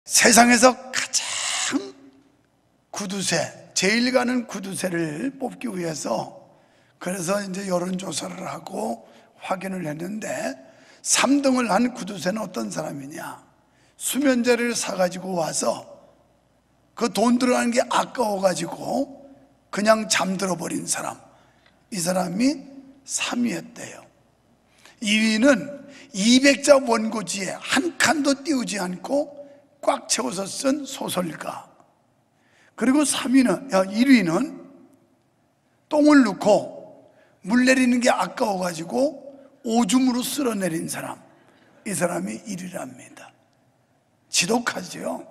세상에서 가장 구두쇠, 제일 가는 구두쇠를 뽑기 위해서 그래서 이제 여론조사를 하고 확인을 했는데 3등을 한 구두쇠는 어떤 사람이냐? 수면제를 사가지고 와서 그 돈 들어가는 게 아까워가지고 그냥 잠들어 버린 사람, 이 사람이 3위였대요. 2위는 200자 원고지에 한 칸도 띄우지 않고 꽉 채워서 쓴 소설가. 그리고 1위는 똥을 넣고 물 내리는 게 아까워가지고 오줌으로 쓸어내린 사람, 이 사람이 1위랍니다. 지독하죠.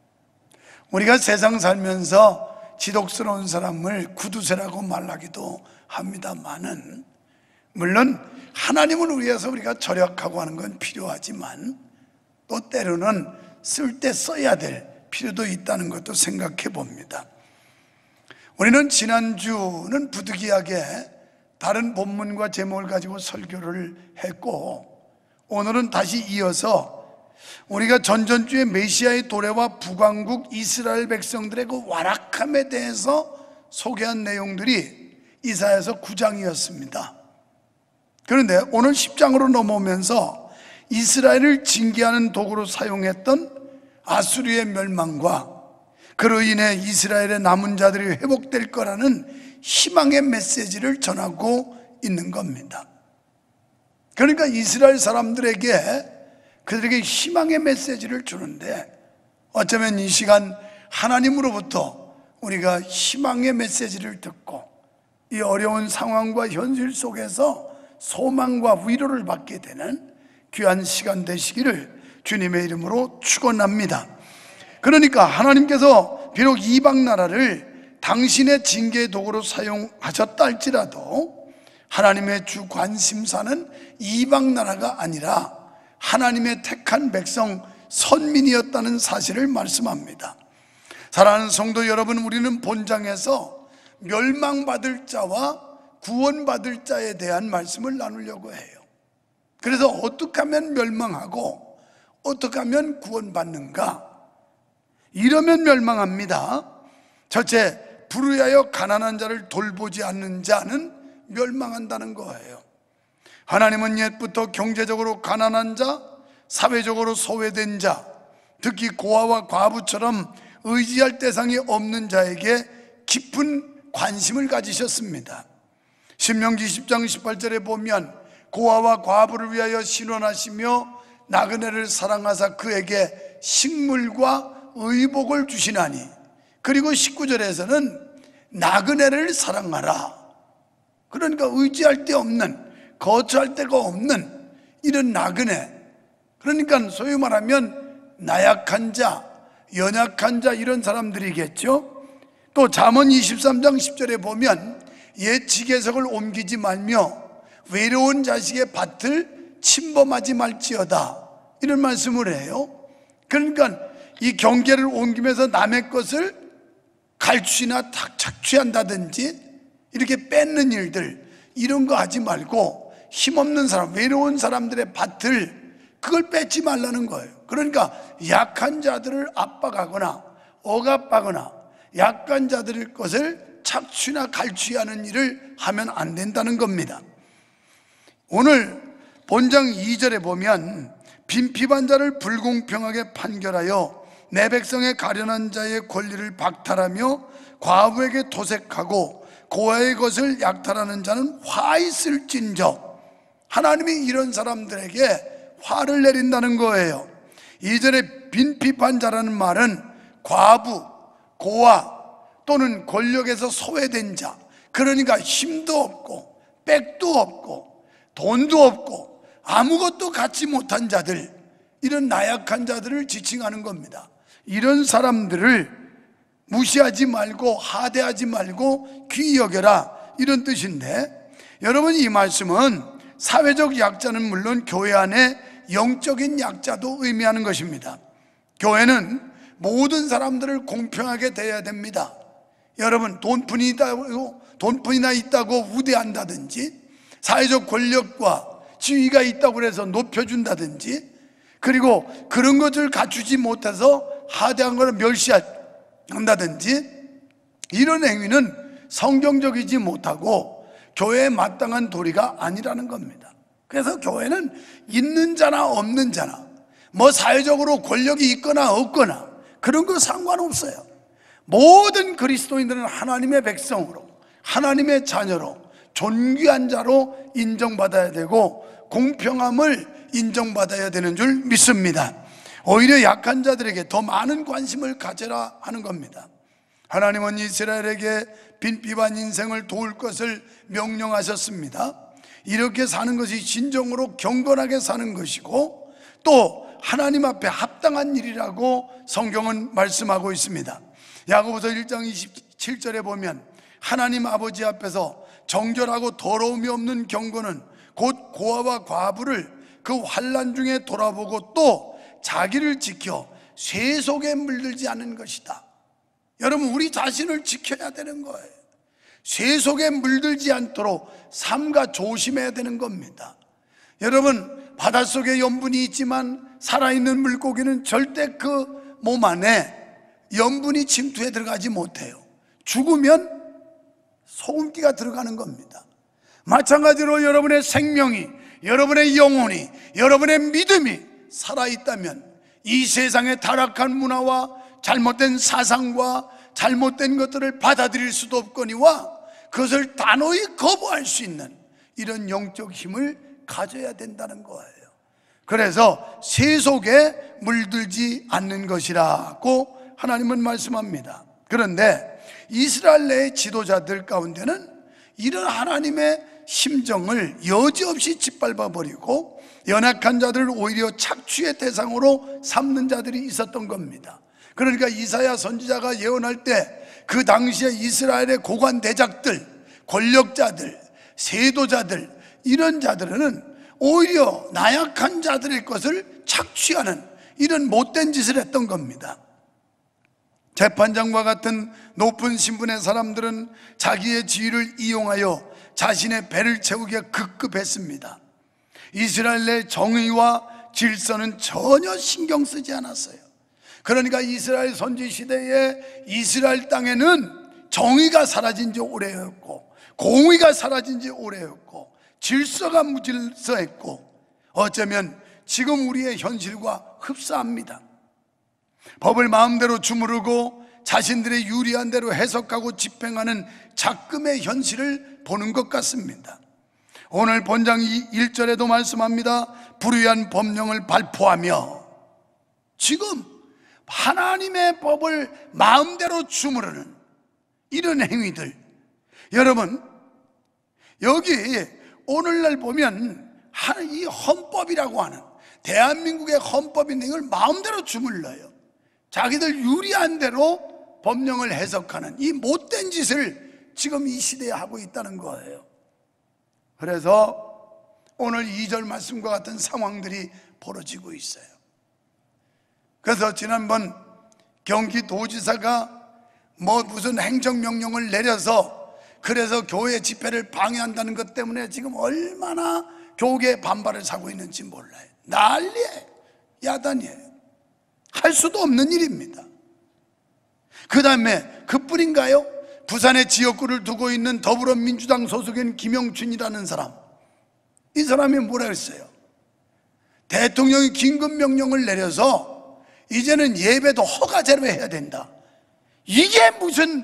우리가 세상 살면서 지독스러운 사람을 구두쇠라고 말하기도 합니다만은, 물론 하나님을 위해서 우리가 절약하고 하는 건 필요하지만 또 때로는 쓸 때 써야 될 필요도 있다는 것도 생각해 봅니다. 우리는 지난주는 부득이하게 다른 본문과 제목을 가지고 설교를 했고, 오늘은 다시 이어서 우리가 전전주에 메시아의 도래와 북왕국 이스라엘 백성들의 그 완악함에 대해서 소개한 내용들이 이사야서 9장이었습니다. 그런데 오늘 10장으로 넘어오면서 이스라엘을 징계하는 도구로 사용했던 아수르의 멸망과 그로 인해 이스라엘의 남은 자들이 회복될 거라는 희망의 메시지를 전하고 있는 겁니다. 그러니까 이스라엘 사람들에게 그들에게 희망의 메시지를 주는데, 어쩌면 이 시간 하나님으로부터 우리가 희망의 메시지를 듣고 이 어려운 상황과 현실 속에서 소망과 위로를 받게 되는 귀한 시간 되시기를 주님의 이름으로 축원합니다. 그러니까 하나님께서 비록 이방 나라를 당신의 징계의 도구로 사용하셨다 할지라도 하나님의 주 관심사는 이방 나라가 아니라 하나님의 택한 백성 선민이었다는 사실을 말씀합니다. 사랑하는 성도 여러분, 우리는 본장에서 멸망받을 자와 구원받을 자에 대한 말씀을 나누려고 해요. 그래서 어떻게 하면 멸망하고 어떻게 하면 구원받는가? 이러면 멸망합니다. 첫째, 불의하여 가난한 자를 돌보지 않는 자는 멸망한다는 거예요. 하나님은 옛부터 경제적으로 가난한 자, 사회적으로 소외된 자, 특히 고아와 과부처럼 의지할 대상이 없는 자에게 깊은 관심을 가지셨습니다. 신명기 10장 18절에 보면 고아와 과부를 위하여 신원하시며 나그네를 사랑하사 그에게 식물과 의복을 주시나니, 그리고 19절에서는 나그네를 사랑하라. 그러니까 의지할 데 없는, 거처할 데가 없는 이런 나그네, 그러니까 소위 말하면 나약한 자, 연약한 자, 이런 사람들이겠죠. 또 잠언 23장 10절에 보면 옛 지계석을 옮기지 말며 외로운 자식의 밭을 침범하지 말지어다, 이런 말씀을 해요. 그러니까 이 경계를 옮기면서 남의 것을 갈취나 착취한다든지 이렇게 뺏는 일들, 이런 거 하지 말고 힘없는 사람, 외로운 사람들의 밭을, 그걸 뺏지 말라는 거예요. 그러니까 약한 자들을 압박하거나 억압하거나 약한 자들의 것을 착취나 갈취하는 일을 하면 안 된다는 겁니다. 오늘 본장 2절에 보면 빈핍한 자를 불공평하게 판결하여 내 백성의 가련한 자의 권리를 박탈하며 과부에게 도색하고 고아의 것을 약탈하는 자는 화 있을진저, 하나님이 이런 사람들에게 화를 내린다는 거예요. 이전에 빈핍한 자라는 말은 과부, 고아 또는 권력에서 소외된 자, 그러니까 힘도 없고 백도 없고 돈도 없고 아무것도 갖지 못한 자들, 이런 나약한 자들을 지칭하는 겁니다. 이런 사람들을 무시하지 말고 하대하지 말고 귀히 여겨라, 이런 뜻인데, 여러분, 이 말씀은 사회적 약자는 물론 교회 안에 영적인 약자도 의미하는 것입니다. 교회는 모든 사람들을 공평하게 대해야 됩니다. 여러분, 돈뿐이나 있다고 우대한다든지, 사회적 권력과 지위가 있다고 해서 높여준다든지, 그리고 그런 것을 갖추지 못해서 하대한 것을 멸시한다든지 이런 행위는 성경적이지 못하고 교회에 마땅한 도리가 아니라는 겁니다. 그래서 교회는 있는 자나 없는 자나 뭐 사회적으로 권력이 있거나 없거나 그런 거 상관없어요. 모든 그리스도인들은 하나님의 백성으로, 하나님의 자녀로, 존귀한 자로 인정받아야 되고 공평함을 인정받아야 되는 줄 믿습니다. 오히려 약한 자들에게 더 많은 관심을 가져라 하는 겁니다. 하나님은 이스라엘에게 빈비반 인생을 도울 것을 명령하셨습니다. 이렇게 사는 것이 진정으로 경건하게 사는 것이고 또 하나님 앞에 합당한 일이라고 성경은 말씀하고 있습니다. 야고보서 1장 27절에 보면 하나님 아버지 앞에서 정결하고 더러움이 없는 경건은 곧 고아와 과부를 그 환난 중에 돌아보고 또 자기를 지켜 쇠 속에 물들지 않는 것이다. 여러분, 우리 자신을 지켜야 되는 거예요. 쇠 속에 물들지 않도록 삼가 조심해야 되는 겁니다. 여러분, 바닷속에 염분이 있지만 살아있는 물고기는 절대 그 몸 안에 염분이 침투해 들어가지 못해요. 죽으면 소금기가 들어가는 겁니다. 마찬가지로 여러분의 생명이, 여러분의 영혼이, 여러분의 믿음이 살아있다면 이 세상의 타락한 문화와 잘못된 사상과 잘못된 것들을 받아들일 수도 없거니와 그것을 단호히 거부할 수 있는 이런 영적 힘을 가져야 된다는 거예요. 그래서 쇠 속에 물들지 않는 것이라고 하나님은 말씀합니다. 그런데 이스라엘 내의 지도자들 가운데는 이런 하나님의 심정을 여지없이 짓밟아 버리고 연약한 자들을 오히려 착취의 대상으로 삼는 자들이 있었던 겁니다. 그러니까 이사야 선지자가 예언할 때 그 당시에 이스라엘의 고관 대작들, 권력자들, 세도자들 이런 자들은 오히려 나약한 자들의 것을 착취하는 이런 못된 짓을 했던 겁니다. 재판장과 같은 높은 신분의 사람들은 자기의 지위를 이용하여 자신의 배를 채우기에 급급했습니다. 이스라엘 내 정의와 질서는 전혀 신경 쓰지 않았어요. 그러니까 이스라엘 선지 시대에 이스라엘 땅에는 정의가 사라진 지 오래였고 공의가 사라진 지 오래였고 질서가 무질서했고 어쩌면 지금 우리의 현실과 흡사합니다. 법을 마음대로 주무르고 자신들의 유리한 대로 해석하고 집행하는 작금의 현실을 보는 것 같습니다. 오늘 본장 1절에도 말씀합니다. 불의한 법령을 발포하며, 지금 하나님의 법을 마음대로 주무르는 이런 행위들, 여러분 여기 오늘날 보면 이 헌법이라고 하는 대한민국의 헌법인 이걸 마음대로 주물러요. 자기들 유리한 대로 법령을 해석하는 이 못된 짓을 지금 이 시대에 하고 있다는 거예요. 그래서 오늘 2절 말씀과 같은 상황들이 벌어지고 있어요. 그래서 지난번 경기도지사가 무슨 행정명령을 내려서 그래서 교회 집회를 방해한다는 것 때문에 지금 얼마나 교계에 반발을 사고 있는지 몰라요. 난리예요. 야단이에요. 할 수도 없는 일입니다. 그 다음에 그뿐인가요? 부산에 지역구를 두고 있는 더불어민주당 소속인 김영춘이라는 사람, 이 사람이 뭐라 그랬어요? 대통령이 긴급명령을 내려서 이제는 예배도 허가제로 해야 된다. 이게 무슨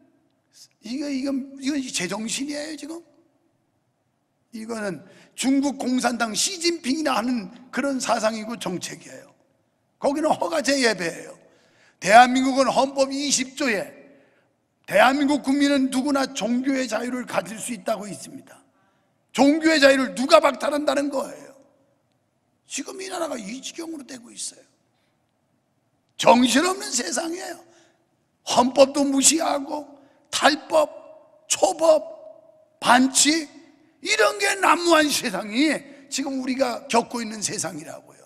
이건 제정신이에요 지금? 이거는 중국 공산당 시진핑이나 하는 그런 사상이고 정책이에요. 거기는 허가제 예배예요. 대한민국은 헌법 20조에 대한민국 국민은 누구나 종교의 자유를 가질 수 있다고 있습니다. 종교의 자유를 누가 박탈한다는 거예요? 지금 이 나라가 이 지경으로 되고 있어요. 정신없는 세상이에요. 헌법도 무시하고 탈법, 초법, 반칙 이런 게 난무한 세상이 지금 우리가 겪고 있는 세상이라고요.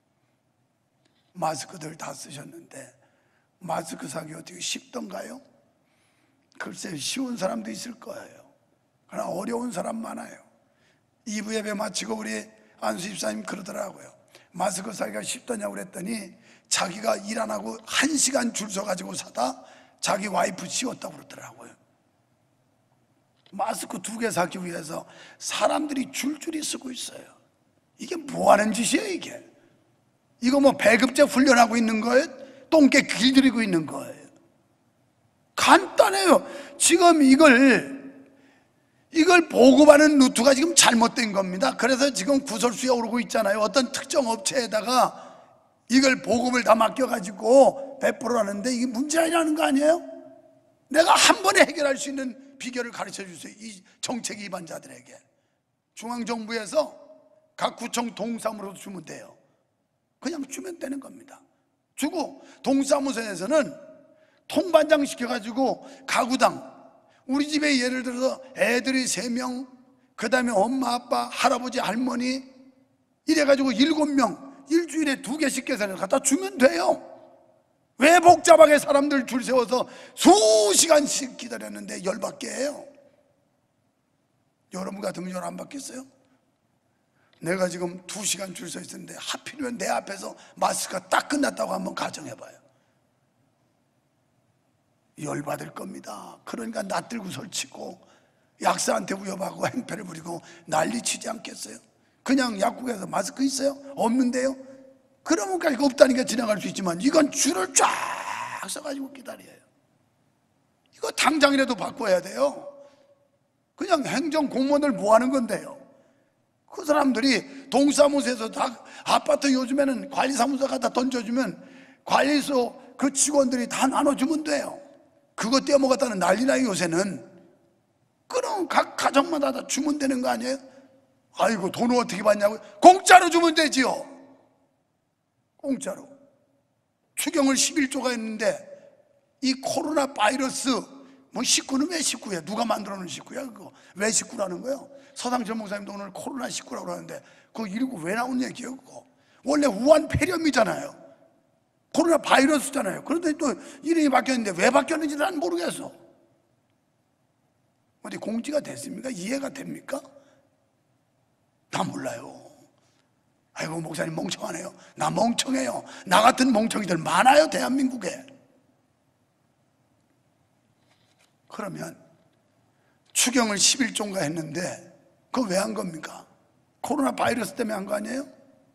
마스크들 다 쓰셨는데 마스크 사기 어떻게 쉽던가요? 글쎄 쉬운 사람도 있을 거예요. 그러나 어려운 사람 많아요. 2부 예배 마치고 우리 안수 집사님 그러더라고요. 마스크 사기가 쉽더냐고 그랬더니 자기가 일 안 하고 1시간 줄 서가지고 사다 자기 와이프 씌웠다고 그러더라고요. 마스크 2개 사기 위해서 사람들이 줄줄이 쓰고 있어요. 이게 뭐 하는 짓이에요 이게? 이거 뭐 배급제 훈련하고 있는 거예요? 똥개 길들이고 있는 거예요? 간단해요. 지금 이걸 보급하는 루트가 지금 잘못된 겁니다. 그래서 지금 구설수에 오르고 있잖아요. 어떤 특정 업체에다가 이걸 보급을 다 맡겨가지고 배포하는데 이게 문제라는 거 아니에요? 내가 한 번에 해결할 수 있는 비결을 가르쳐 주세요. 이 정책 위반자들에게. 중앙정부에서 각 구청 동사무소로 주면 돼요. 그냥 주면 되는 겁니다. 주고 동사무소에서는 통반장 시켜가지고 가구당, 우리 집에 예를 들어서 애들이 3명, 그 다음에 엄마, 아빠, 할아버지, 할머니 이래가지고 7명 일주일에 2개씩 계산해서 갖다 주면 돼요. 왜 복잡하게 사람들 줄 세워서 수시간씩 기다렸는데 열받게 해요? 여러분 같으면 열 안 받겠어요? 내가 지금 2시간 줄 서 있었는데 하필이면 내 앞에서 마스크가 딱 끝났다고 한번 가정해봐요. 열받을 겁니다. 그러니까 낯들고 설치고 약사한테 위협하고 행패를 부리고 난리치지 않겠어요? 그냥 약국에서 마스크 있어요? 없는데요? 그러면 이거 없다니까 지나갈 수 있지만 이건 줄을 쫙 서가지고 기다려요. 이거 당장이라도 바꿔야 돼요. 그냥 행정 공무원들 뭐 하는 건데요? 그 사람들이 동사무소에서 다 아파트 요즘에는 관리사무소 갖다 던져주면 관리소 그 직원들이 다 나눠주면 돼요. 그거 떼어먹었다는 난리나요 요새는. 그럼 각 가정마다 다 주면 되는 거 아니에요? 아이고 돈을 어떻게 받냐고. 공짜로 주면 되지요. 공짜로. 추경을 11조가 했는데 이 코로나 바이러스 뭐 식구는 왜 식구야? 누가 만들어 놓은 식구야 그거? 왜 식구라는 거예요? 서상철 목사님도 오늘 코로나 식구라고 그러는데 그거 이러고 왜 나온 얘기예요 그거? 원래 우한 폐렴이잖아요. 코로나 바이러스잖아요. 그런데 또 이름이 바뀌었는데 왜 바뀌었는지 난 모르겠어. 어디 공지가 됐습니까? 이해가 됩니까? 나 몰라요. 아이고 목사님 멍청하네요. 나 멍청해요. 나 같은 멍청이들 많아요 대한민국에. 그러면 추경을 11조인가 했는데 그거 왜 한 겁니까? 코로나 바이러스 때문에 한 거 아니에요?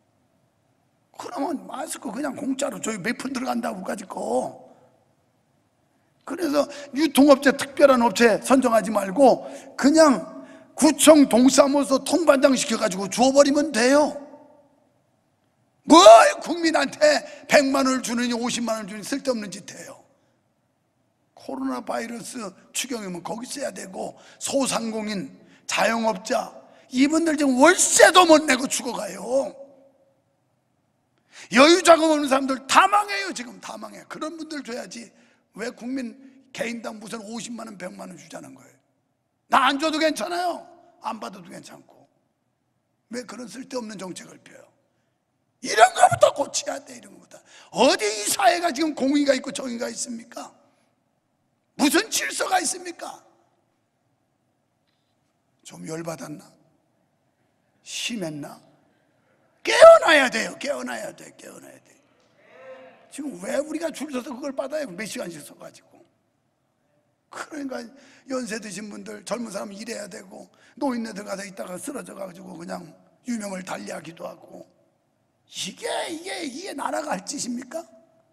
그러면 마스크 그냥 공짜로 저희 몇 푼 들어간다고 가지고. 그래서 유통업체 특별한 업체 선정하지 말고 그냥 구청 동사무소 통반장 시켜가지고 주워버리면 돼요. 뭘 국민한테 100만 원을 주느니 50만 원을 주느니 쓸데없는 짓 해요. 코로나 바이러스 추경이면 거기 써야 되고 소상공인, 자영업자 이분들 지금 월세도 못 내고 죽어가요. 여유 자금 없는 사람들 다 망해요. 지금 다 망해. 그런 분들 줘야지. 왜 국민 개인당 무슨 50만 원 100만 원 주자는 거예요? 나 안 줘도 괜찮아요. 안 받아도 괜찮고. 왜 그런 쓸데없는 정책을 펴요? 이런 거부터 고쳐야 돼. 이런 거부터. 어디 이 사회가 지금 공의가 있고 정의가 있습니까? 무슨 질서가 있습니까? 좀 열받았나? 심했나? 깨어나야 돼요. 깨어나야 돼. 깨어나야 돼. 지금 왜 우리가 줄 서서 그걸 받아요? 몇 시간씩 서가지고. 그러니까 연세 드신 분들, 젊은 사람은 일해야 되고 노인네들 가서 있다가 쓰러져가지고 그냥 유명을 달리하기도 하고. 이게 나라가 할 짓입니까?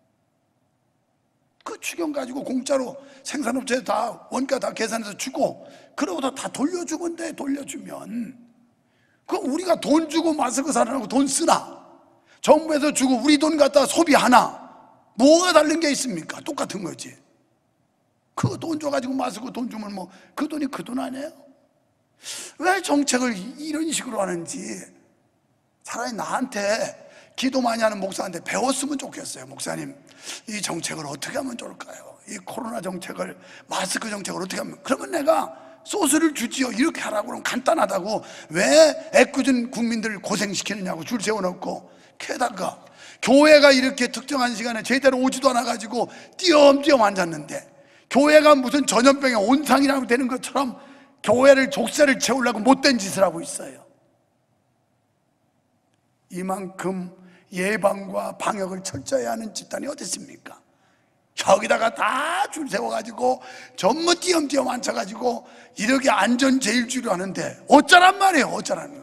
그 추경 가지고 공짜로 생산업체에 다 원가 다 계산해서 주고 그러고도 다 돌려주면 돼. 돌려주면 그럼 우리가 돈 주고 마스크 사라고 돈 쓰나? 정부에서 주고 우리 돈 갖다 소비하나? 뭐가 다른 게 있습니까? 똑같은 거지. 그 돈 줘가지고 마스크 돈 주면 뭐 그 돈이 그 돈 아니에요? 왜 정책을 이런 식으로 하는지 차라리 나한테 기도 많이 하는 목사한테 배웠으면 좋겠어요. 목사님, 이 정책을 어떻게 하면 좋을까요? 이 코로나 정책을, 마스크 정책을 어떻게 하면. 그러면 내가 소스를 주지요. 이렇게 하라고 그러면 간단하다고. 왜 애꿎은 국민들을 고생시키느냐고 줄 세워놓고. 게다가 교회가 이렇게 특정한 시간에 제대로 오지도 않아가지고 띄엄띄엄 앉았는데 교회가 무슨 전염병의 온상이라고 되는 것처럼 교회를 족쇄를 채우려고 못된 짓을 하고 있어요. 이만큼 예방과 방역을 철저히 하는 집단이 어디 있습니까? 여기다가 다 줄 세워가지고 전부 띄엄띄엄 앉혀가지고 이렇게 안전 제일주의로 하는데 어쩌란 말이에요. 어쩌라는 거.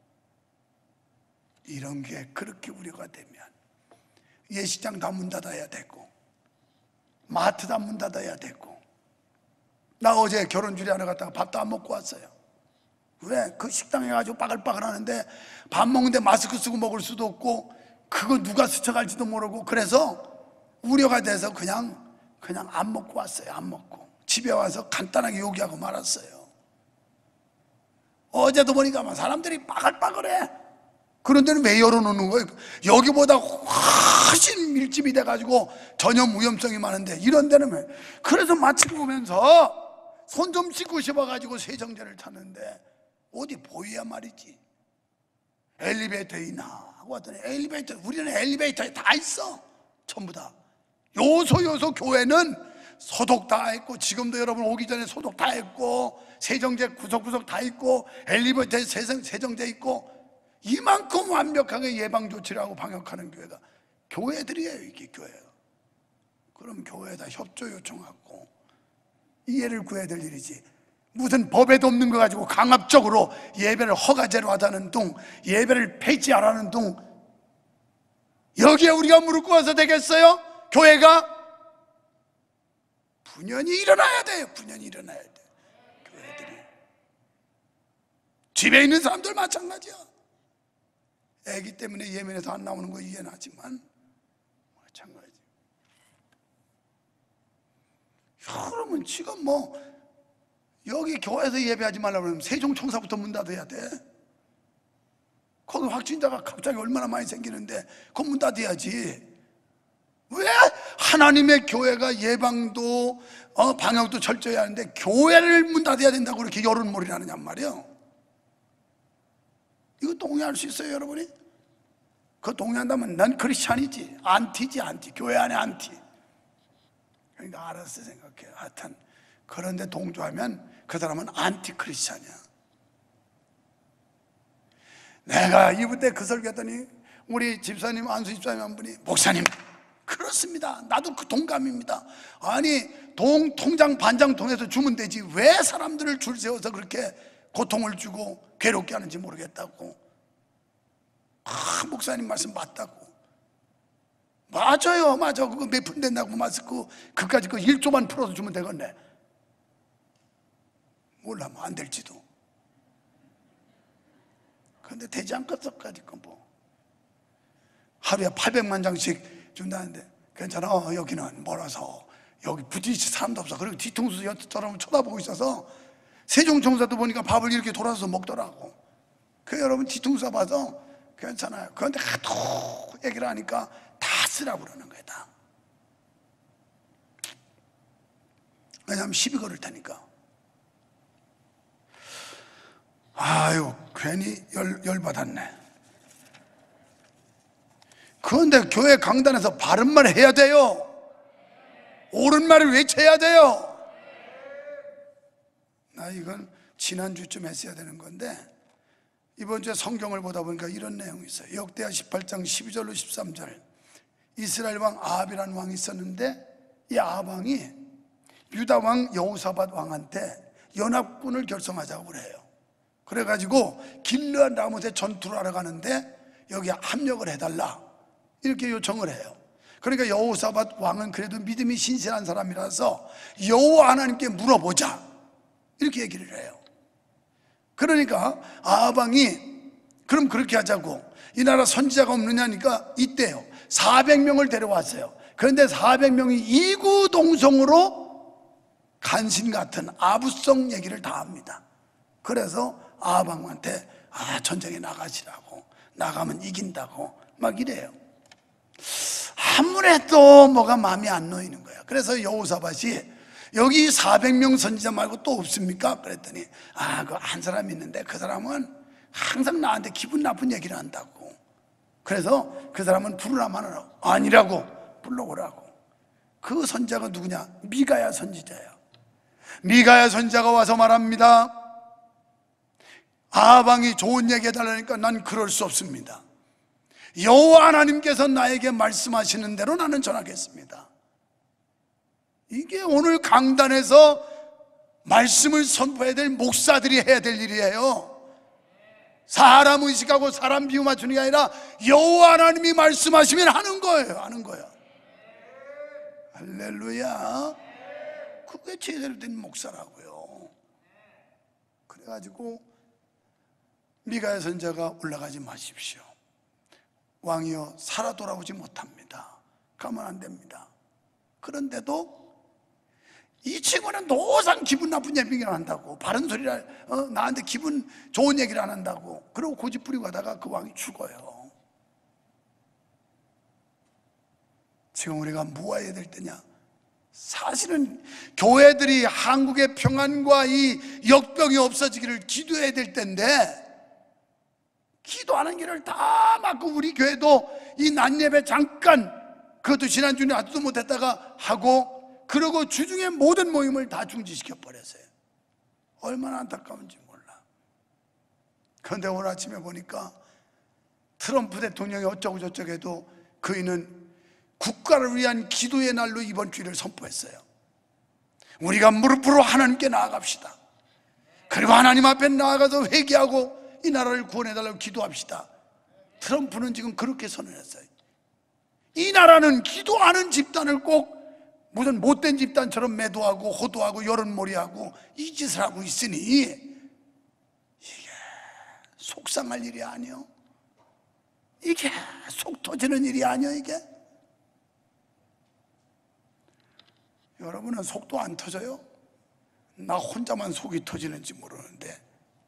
이런 게 그렇게 우려가 되면 예식장 다 문 닫아야 되고 마트 다 문 닫아야 되고. 나 어제 결혼주례 하러 갔다가 밥도 안 먹고 왔어요. 왜? 그 식당에 가지고 빠글빠글 하는데 밥 먹는데 마스크 쓰고 먹을 수도 없고 그거 누가 스쳐갈지도 모르고, 그래서 우려가 돼서 그냥 안 먹고 왔어요. 안 먹고 집에 와서 간단하게 요기하고 말았어요. 어제도 보니까 막 사람들이 빠글빠글해. 그런 데는 왜 열어놓는 거예요? 여기보다 훨씬 밀집이 돼가지고 전염 위험성이 많은데 이런 데는 왜? 그래서 마치고 오면서 손 좀 씻고 싶어가지고 세정제를 찾는데 어디 보여야 말이지. 엘리베이터에 있나 하고 왔더니 우리는 엘리베이터에 다 있어. 전부 다 요소 교회는 소독 다 했고, 지금도 여러분 오기 전에 소독 다 했고, 세정제 구석구석 다 있고, 엘리베이터에 세정제 있고, 이만큼 완벽하게 예방조치를 하고 방역하는 교회가 교회들이에요. 이게 교회가. 그럼 교회에다 협조 요청하고 이해를 구해야 될 일이지, 무슨 법에도 없는 거 가지고 강압적으로 예배를 허가제로 하자는 둥, 예배를 폐지하라는 둥, 여기에 우리가 무릎 꿇어서 되겠어요? 교회가 분연히 일어나야 돼요. 분연히 일어나야 돼. 교회들이. 집에 있는 사람들 마찬가지야. 애기 때문에 예면에서 안 나오는 거 이해는 하지만 마찬가지. 그러면 지금 뭐 여기 교회에서 예배하지 말라고 그러면 세종청사부터 문 닫아야 돼. 거기 확진자가 갑자기 얼마나 많이 생기는데 그거 문 닫아야지. 왜 하나님의 교회가 예방도 방역도 철저히 하는데 교회를 문 닫아야 된다고 그렇게 여론몰이를 하느냐 말이에요. 이거 동의할 수 있어요, 여러분이? 그거 동의한다면 난 크리스찬이지. 안티지, 안티. 교회 안에 안티. 그러니까 알았어 생각해. 하여튼 그런데 동조하면 그 사람은 안티 크리스찬이야. 내가 이브 때 그 설교했더니 우리 집사님, 안수 집사님 한 분이, 목사님 그렇습니다, 나도 그 동감입니다. 아니 통장 반장 통해서 주면 되지 왜 사람들을 줄 세워서 그렇게 고통을 주고 괴롭게 하는지 모르겠다고. 목사님 말씀 맞다고. 맞아요, 맞아. 그거 몇 푼 된다고 마스크 그까지 그 1조만 풀어서 주면 되겠네. 몰라, 뭐 안 될지도. 그런데 되지 않겠어까지 뭐 하루에 800만 장씩 준다는데 괜찮아. 여기는 멀어서 여기 부딪힐 사람도 없어. 그리고 뒤통수 저러면 쳐다보고 있어서 세종청사도 보니까 밥을 이렇게 돌아서 먹더라고. 그 여러분 뒤통수 봐서 괜찮아요. 그런데 하도 얘기를 하니까 다 쓰라고 그러는 거야. 다. 왜냐하면 시비 걸을 테니까. 아유, 괜히 열받았네. 그런데 교회 강단에서 바른 말을 해야 돼요. 옳은 말을 외쳐야 돼요. 나 이건 지난주쯤 했어야 되는 건데 이번 주에 성경을 보다 보니까 이런 내용이 있어요. 역대하 18장 12절로 13절. 이스라엘 왕 아합이라는 왕이 있었는데 이 아합 왕이 유다 왕 여호사밧 왕한테 연합군을 결성하자고 그래요. 그래가지고 길르앗 라못에 전투를 하러 가는데 여기에 합력을 해달라 이렇게 요청을 해요. 그러니까 여호사밧 왕은 그래도 믿음이 신실한 사람이라서 여호와 하나님께 물어보자 이렇게 얘기를 해요. 그러니까 아합 왕이 그럼 그렇게 하자고, 이 나라 선지자가 없느냐니까 있대요. 400명을 데려왔어요. 그런데 400명이 이구동성으로 간신 같은 아부성 얘기를 다 합니다. 그래서 아합 왕한테 전쟁에 나가시라고, 나가면 이긴다고 막 이래요. 아무래도 뭐가 마음이 안 놓이는 거야. 그래서 여호사밧이 여기 400명 선지자 말고 또 없습니까? 그랬더니 그 한 사람 있는데 그 사람은 항상 나한테 기분 나쁜 얘기를 한다고. 그래서 그 사람은 부르라만 하라고. 아니라고, 불러오라고. 그 선지자가 누구냐? 미가야 선지자야. 미가야 선지자가 와서 말합니다. 아합 왕이 좋은 얘기 해달라니까 난 그럴 수 없습니다. 여호와 하나님께서 나에게 말씀하시는 대로 나는 전하겠습니다. 이게 오늘 강단에서 말씀을 선포해야 될 목사들이 해야 될 일이에요. 사람 의식하고 사람 비유 맞추는 게 아니라 여호와 하나님이 말씀하시면 하는 거예요. 하는 거야. 할렐루야. 그게 제대로 된 목사라고요. 그래가지고 미가야 선지자가 올라가지 마십시오. 왕이여 살아 돌아오지 못합니다. 가면 안 됩니다. 그런데도 이 친구는 노상 기분 나쁜 얘기를 한다고, 바른 소리를 나한테 기분 좋은 얘기를 안 한다고, 그러고 고집 부리고 가다가 그 왕이 죽어요. 지금 우리가 뭐 해야 될 때냐? 사실은 교회들이 한국의 평안과 이 역병이 없어지기를 기도해야 될 때인데 기도하는 길을 다 막고, 우리 교회도 이 낮예배 잠깐, 그것도 지난주에 하지도 못했다가 하고, 그러고 주중에 모든 모임을 다 중지시켜 버렸어요. 얼마나 안타까운지 몰라. 그런데 오늘 아침에 보니까 트럼프 대통령이 어쩌고 저쩌고 해도 그이는 국가를 위한 기도의 날로 이번 주일을 선포했어요. 우리가 무릎으로 하나님께 나아갑시다. 그리고 하나님 앞에 나아가서 회개하고 이 나라를 구원해달라고 기도합시다. 트럼프는 지금 그렇게 선언했어요. 이 나라는 기도하는 집단을 꼭 무슨 못된 집단처럼 매도하고 호도하고 여론몰이하고 이 짓을 하고 있으니 이게 속상할 일이 아니요. 이게 속 터지는 일이 아니요. 이게 여러분은 속도 안 터져요? 나 혼자만 속이 터지는지 모르는데.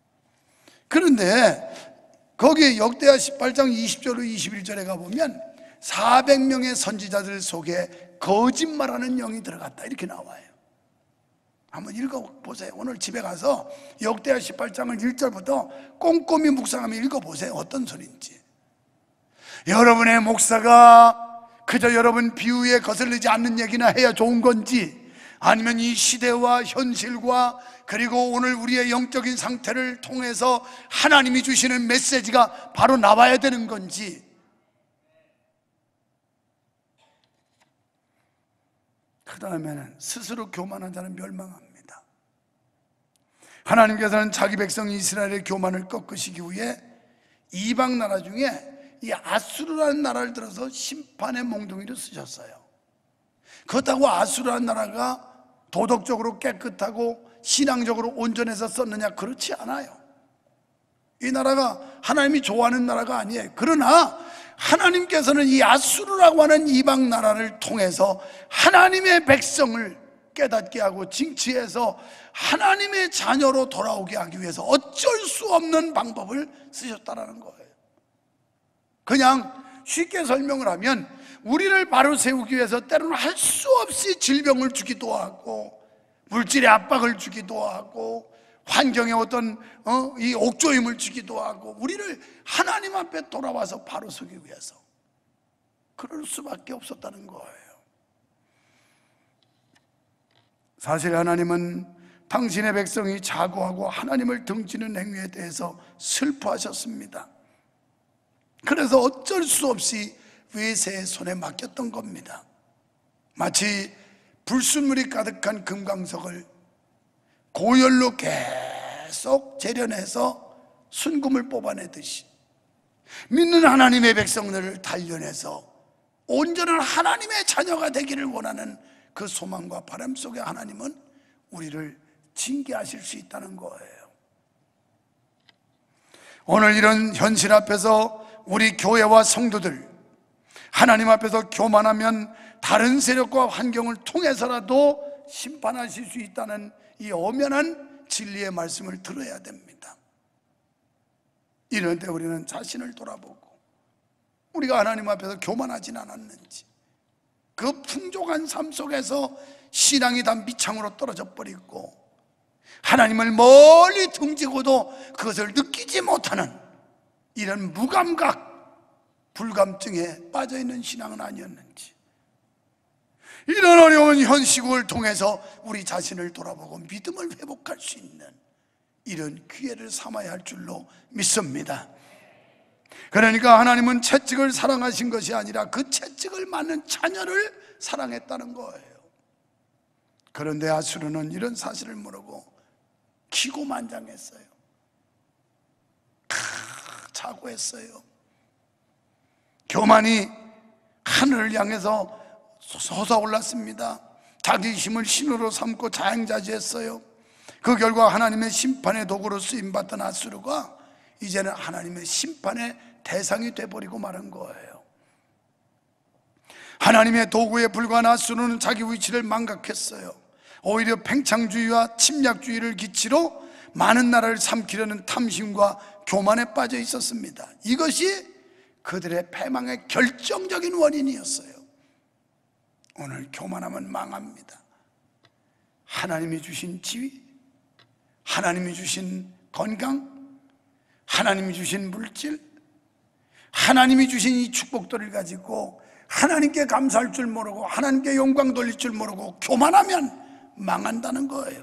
그런데 거기 역대하 18장 20절로 21절에 가보면 400명의 선지자들 속에 거짓말하는 영이 들어갔다 이렇게 나와요. 한번 읽어보세요. 오늘 집에 가서 역대하 18장을 1절부터 꼼꼼히 묵상하며 읽어보세요. 어떤 소리인지. 여러분의 목사가 그저 여러분 비유에 거슬리지 않는 얘기나 해야 좋은 건지, 아니면 이 시대와 현실과 그리고 오늘 우리의 영적인 상태를 통해서 하나님이 주시는 메시지가 바로 나와야 되는 건지. 그 다음에는 스스로 교만한 자는 멸망합니다. 하나님께서는 자기 백성 이스라엘의 교만을 꺾으시기 위해 이방 나라 중에 이 아수르라는 나라를 들어서 심판의 몽둥이를 쓰셨어요. 그렇다고 아수르라는 나라가 도덕적으로 깨끗하고 신앙적으로 온전해서 썼느냐? 그렇지 않아요. 이 나라가 하나님이 좋아하는 나라가 아니에요. 그러나 하나님께서는 이 아수르라고 하는 이방 나라를 통해서 하나님의 백성을 깨닫게 하고 징치해서 하나님의 자녀로 돌아오게 하기 위해서 어쩔 수 없는 방법을 쓰셨다는 거예요. 그냥 쉽게 설명을 하면 우리를 바로 세우기 위해서 때로는 할 수 없이 질병을 주기도 하고 물질의 압박을 주기도 하고 환경에 어떤 이 옥조임을 주기도 하고 우리를 하나님 앞에 돌아와서 바로 서기 위해서 그럴 수밖에 없었다는 거예요. 사실 하나님은 당신의 백성이 자고하고 하나님을 등지는 행위에 대해서 슬퍼하셨습니다. 그래서 어쩔 수 없이 외세의 손에 맡겼던 겁니다. 마치 불순물이 가득한 금강석을 고열로 계속 재련해서 순금을 뽑아내듯이 믿는 하나님의 백성들을 단련해서 온전한 하나님의 자녀가 되기를 원하는 그 소망과 바람 속에 하나님은 우리를 징계하실 수 있다는 거예요. 오늘 이런 현실 앞에서 우리 교회와 성도들 하나님 앞에서 교만하면 다른 세력과 환경을 통해서라도 심판하실 수 있다는 이 엄연한 진리의 말씀을 들어야 됩니다. 이럴 때 우리는 자신을 돌아보고 우리가 하나님 앞에서 교만하진 않았는지, 그 풍족한 삶 속에서 신앙이 다 밑창으로 떨어져 버리고 하나님을 멀리 등지고도 그것을 느끼지 못하는 이런 무감각, 불감증에 빠져있는 신앙은 아니었는지, 이런 어려운 현 시국을 통해서 우리 자신을 돌아보고 믿음을 회복할 수 있는 이런 기회를 삼아야 할 줄로 믿습니다. 그러니까 하나님은 채찍을 사랑하신 것이 아니라 그 채찍을 맞는 자녀를 사랑했다는 거예요. 그런데 아수르는 이런 사실을 모르고 기고만장했어요. 자고했어요. 교만이 하늘을 향해서 솟아올랐습니다. 자기 힘을 신으로 삼고 자행자지했어요. 그 결과 하나님의 심판의 도구로 쓰임받던 아수르가 이제는 하나님의 심판의 대상이 돼버리고 말한 거예요. 하나님의 도구에 불과한 아수르는 자기 위치를 망각했어요. 오히려 팽창주의와 침략주의를 기치로 많은 나라를 삼키려는 탐심과 교만에 빠져 있었습니다. 이것이 그들의 패망의 결정적인 원인이었어요. 오늘 교만하면 망합니다. 하나님이 주신 지위, 하나님이 주신 건강, 하나님이 주신 물질, 하나님이 주신 이 축복들을 가지고 하나님께 감사할 줄 모르고 하나님께 영광 돌릴 줄 모르고 교만하면 망한다는 거예요.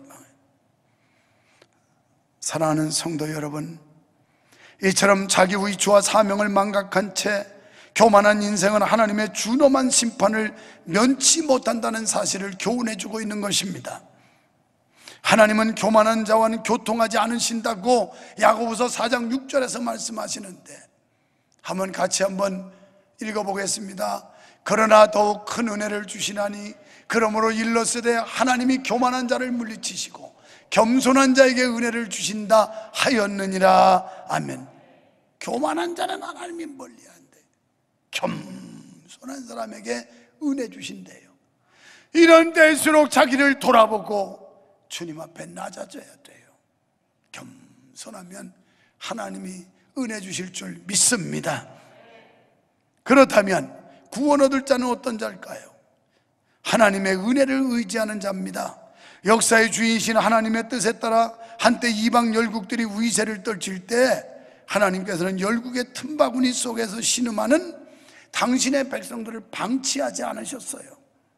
사랑하는 성도 여러분, 이처럼 자기 위치와 사명을 망각한 채 교만한 인생은 하나님의 준엄한 심판을 면치 못한다는 사실을 교훈해주고 있는 것입니다. 하나님은 교만한 자와는 교통하지 않으신다고 야고보서 4장 6절에서 말씀하시는데, 한번 같이 한번 읽어보겠습니다. 그러나 더욱 큰 은혜를 주시나니 그러므로 일러스되 하나님이 교만한 자를 물리치시고 겸손한 자에게 은혜를 주신다 하였느니라. 아멘. 교만한 자는 하나님이 멀리한대, 겸손한 사람에게 은혜 주신대요. 이런 때일수록 자기를 돌아보고 주님 앞에 낮아져야 돼요. 겸손하면 하나님이 은혜 주실 줄 믿습니다. 그렇다면 구원 얻을 자는 어떤 자일까요? 하나님의 은혜를 의지하는 자입니다. 역사의 주인이신 하나님의 뜻에 따라 한때 이방 열국들이 위세를 떨칠 때 하나님께서는 열국의 틈바구니 속에서 신음하는 당신의 백성들을 방치하지 않으셨어요.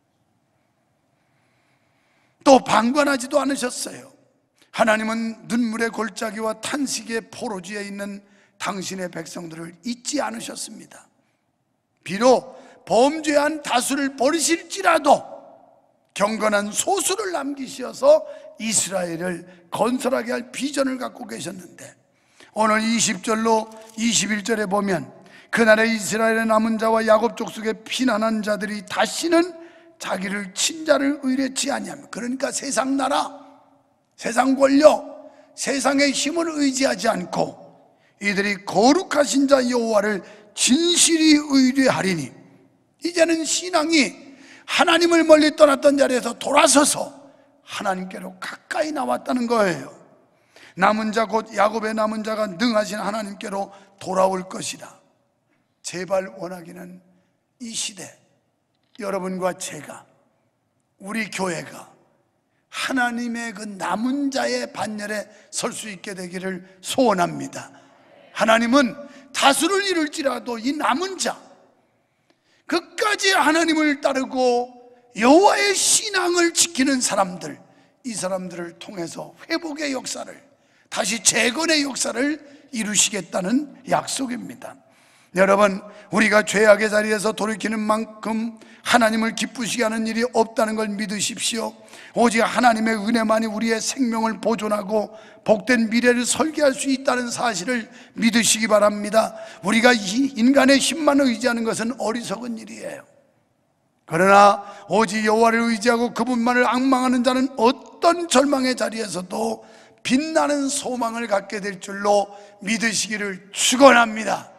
또 방관하지도 않으셨어요. 하나님은 눈물의 골짜기와 탄식의 포로지에 있는 당신의 백성들을 잊지 않으셨습니다. 비록 범죄한 다수를 버리실지라도 경건한 소수를 남기셔서 이스라엘을 건설하게 할 비전을 갖고 계셨는데, 오늘 20절로 21절에 보면 그날의 이스라엘의 남은 자와 야곱 족속의 피난한 자들이 다시는 자기를 친자를 의뢰치 아니하며, 그러니까 세상 나라, 세상 권력, 세상의 힘을 의지하지 않고 이들이 거룩하신 자 여호와를 진실이 의뢰하리니, 이제는 신앙이 하나님을 멀리 떠났던 자리에서 돌아서서 하나님께로 가까이 나왔다는 거예요. 남은 자 곧 야곱의 남은 자가 능하신 하나님께로 돌아올 것이다. 제발 원하기는 이 시대 여러분과 제가, 우리 교회가 하나님의 그 남은 자의 반열에 설 수 있게 되기를 소원합니다. 하나님은 다수를 이룰지라도 이 남은 자, 끝까지 하나님을 따르고 여호와의 신앙을 지키는 사람들, 이 사람들을 통해서 회복의 역사를, 다시 재건의 역사를 이루시겠다는 약속입니다. 여러분, 우리가 죄악의 자리에서 돌이키는 만큼 하나님을 기쁘시게 하는 일이 없다는 걸 믿으십시오. 오직 하나님의 은혜만이 우리의 생명을 보존하고 복된 미래를 설계할 수 있다는 사실을 믿으시기 바랍니다. 우리가 인간의 힘만 의지하는 것은 어리석은 일이에요. 그러나 오직 여호와를 의지하고 그분만을 앙망하는 자는 어떤 절망의 자리에서도 빛나는 소망을 갖게 될 줄로 믿으시기를 축원합니다.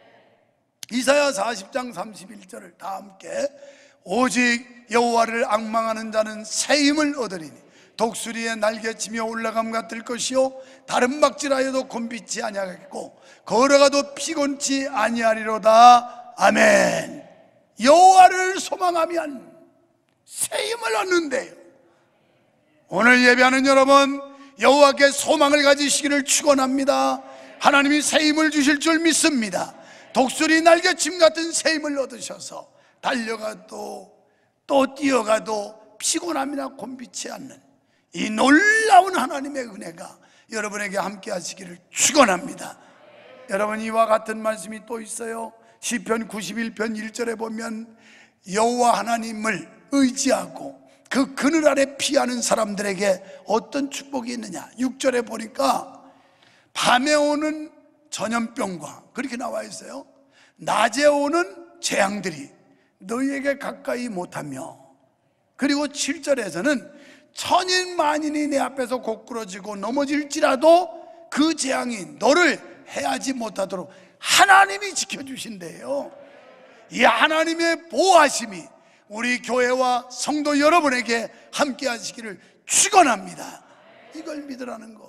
이사야 40장 31절을 다 함께, 오직 여호와를 앙망하는 자는 새 힘을 얻으리니 독수리의 날개치며 올라감과 들 것이요 다른 막질하여도 곤비치 아니하겠고 걸어가도 피곤치 아니하리로다. 아멘. 여호와를 소망하면 새 힘을 얻는데요. 오늘 예배하는 여러분, 여호와께 소망을 가지시기를 축원합니다. 하나님이 새 힘을 주실 줄 믿습니다. 독수리 날개침 같은 새 힘을 얻으셔서 달려가도 또 뛰어가도 피곤함이나 곤비치 않는 이 놀라운 하나님의 은혜가 여러분에게 함께 하시기를 축원합니다. 여러분, 이와 같은 말씀이 또 있어요. 시편 91편 1절에 보면 여호와 하나님을 의지하고 그 그늘 아래 피하는 사람들에게 어떤 축복이 있느냐. 6절에 보니까 밤에 오는 전염병과 그렇게 나와 있어요. 낮에 오는 재앙들이 너희에게 가까이 못하며, 그리고 7절에서는 천인 만인이 내 앞에서 고꾸러지고 넘어질지라도 그 재앙이 너를 해하지 못하도록 하나님이 지켜주신대요. 이 하나님의 보호하심이 우리 교회와 성도 여러분에게 함께 하시기를 축원합니다. 이걸 믿으라는 거예요.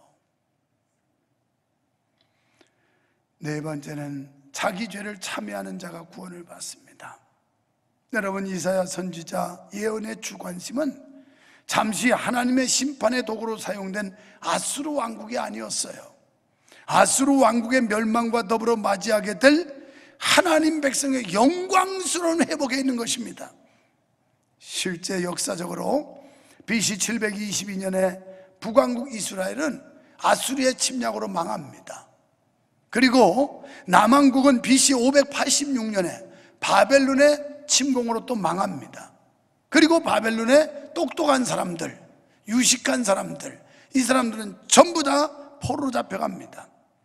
네 번째는 자기 죄를 참회하는 자가 구원을 받습니다. 여러분, 이사야 선지자 예언의 주관심은 잠시 하나님의 심판의 도구로 사용된 아수르 왕국이 아니었어요. 아수르 왕국의 멸망과 더불어 맞이하게 될 하나님 백성의 영광스러운 회복에 있는 것입니다. 실제 역사적으로 BC 722년에 북왕국 이스라엘은 아수르의 침략으로 망합니다. 그리고 남왕국은 BC 586년에 바벨론의 침공으로 또 망합니다. 그리고 바벨론의 똑똑한 사람들, 유식한 사람들, 이 사람들은 전부 다 포로로 잡혀갑니다.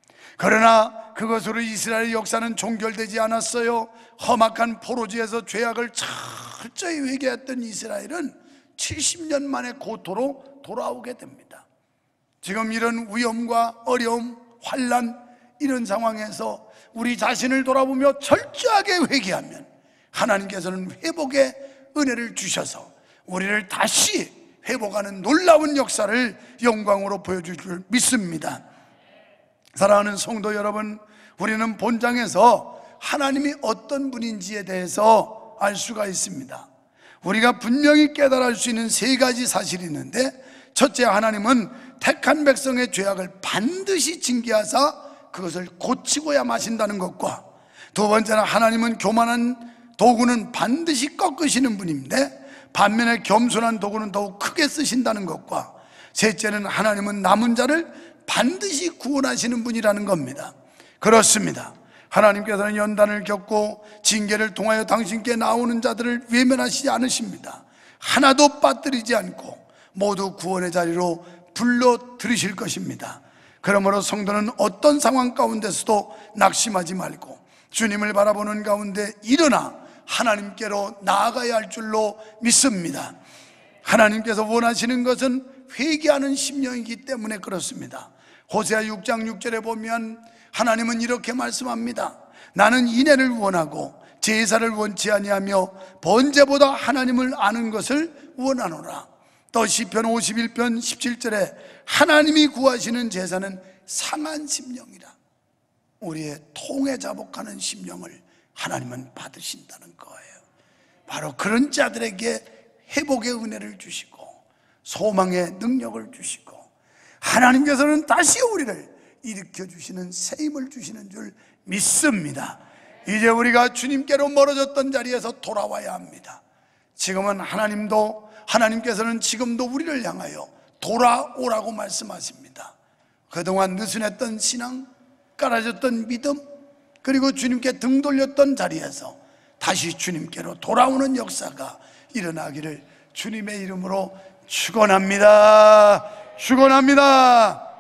그러나 그것으로 이스라엘의 역사는 종결되지 않았어요. 험악한 포로지에서 죄악을 철저히 회개했던 이스라엘은 70년 만에 고토로 돌아오게 됩니다. 지금 이런 위험과 어려움, 환난, 이런 상황에서 우리 자신을 돌아보며 철저하게 회개하면 하나님께서는 회복의 은혜를 주셔서 우리를 다시 회복하는 놀라운 역사를 영광으로 보여줄 줄 믿습니다. 사랑하는 성도 여러분, 우리는 본장에서 하나님이 어떤 분인지에 대해서 알 수가 있습니다. 우리가 분명히 깨달을 수 있는 세 가지 사실이 있는데, 첫째, 하나님은 택한 백성의 죄악을 반드시 징계하사 그것을 고치고야 마신다는 것과, 두 번째는 하나님은 교만한 도구는 반드시 꺾으시는 분인데 반면에 겸손한 도구는 더욱 크게 쓰신다는 것과, 셋째는 하나님은 남은 자를 반드시 구원하시는 분이라는 겁니다. 그렇습니다. 하나님께서는 연단을 겪고 징계를 통하여 당신께 나오는 자들을 외면하시지 않으십니다. 하나도 빠뜨리지 않고 모두 구원의 자리로 불러 들이실 것입니다. 그러므로 성도는 어떤 상황 가운데서도 낙심하지 말고 주님을 바라보는 가운데 일어나 하나님께로 나아가야 할 줄로 믿습니다. 하나님께서 원하시는 것은 회개하는 심령이기 때문에 그렇습니다. 호세아 6장 6절에 보면 하나님은 이렇게 말씀합니다. 나는 인애를 원하고 제사를 원치 아니하며 번제보다 하나님을 아는 것을 원하노라. 또 시편 51편 17절에 하나님이 구하시는 제사는 상한 심령이라. 우리의 통에 자복하는 심령을 하나님은 받으신다는 거예요. 바로 그런 자들에게 회복의 은혜를 주시고 소망의 능력을 주시고, 하나님께서는 다시 우리를 일으켜 주시는 새 힘을 주시는 줄 믿습니다. 이제 우리가 주님께로 멀어졌던 자리에서 돌아와야 합니다. 지금은 하나님께서는 지금도 우리를 향하여 돌아오라고 말씀하십니다. 그동안 느슨했던 신앙, 깔아졌던 믿음, 그리고 주님께 등 돌렸던 자리에서 다시 주님께로 돌아오는 역사가 일어나기를 주님의 이름으로 축원합니다. 축원합니다.